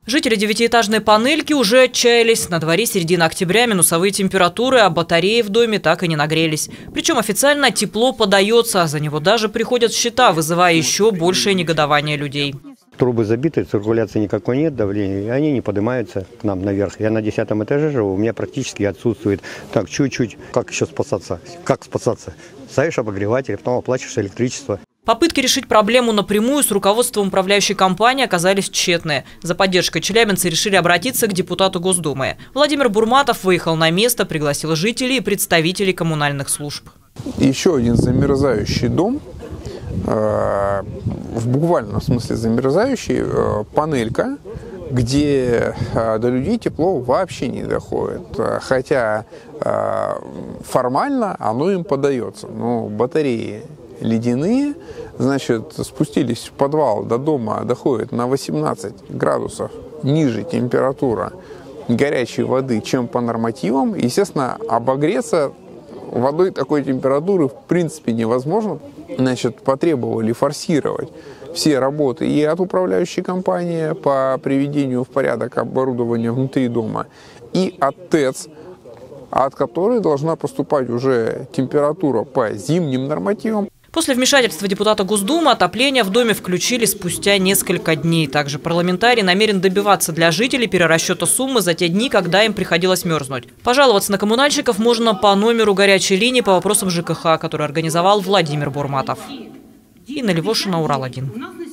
Жители девятиэтажной Панельки уже отчаялись. На дворе середина октября, минусовые температуры, а батареи в доме так и не нагрелись. Причем официально тепло подается, а за него даже приходят счета, вызывая еще большее негодование людей. Трубы забиты, циркуляции никакой нет, давления, и они не поднимаются к нам наверх. Я на 10-м этаже живу, у меня практически отсутствует. Так, чуть-чуть. Как еще спасаться? Как спасаться? Ставишь обогреватель, потом оплачиваешь электричество. Попытки решить проблему напрямую с руководством управляющей компании оказались тщетные. За поддержкой челябинцы решили обратиться к депутату Госдумы. Владимир Бурматов выехал на место, пригласил жителей и представителей коммунальных служб. Еще один замерзающий дом, в буквальном смысле замерзающий, Панелька, где до людей тепло вообще не доходит. Хотя формально оно им подается. Но батареи ледяные, значит, спустились в подвал до дома, доходит на 18 градусов ниже температура горячей воды, чем по нормативам. Естественно, обогреться водой такой температуры в принципе невозможно. Значит, потребовали форсировать все работы и от управляющей компании по приведению в порядок оборудования внутри дома, и от ТЭЦ, от которой должна поступать уже температура по зимним нормативам. После вмешательства депутата Госдумы отопление в доме включили спустя несколько дней. Также парламентарий намерен добиваться для жителей перерасчета суммы за те дни, когда им приходилось мерзнуть. Пожаловаться на коммунальщиков можно по номеру горячей линии по вопросам ЖКХ, который организовал Владимир Бурматов. Инна Левошина, Урал-1.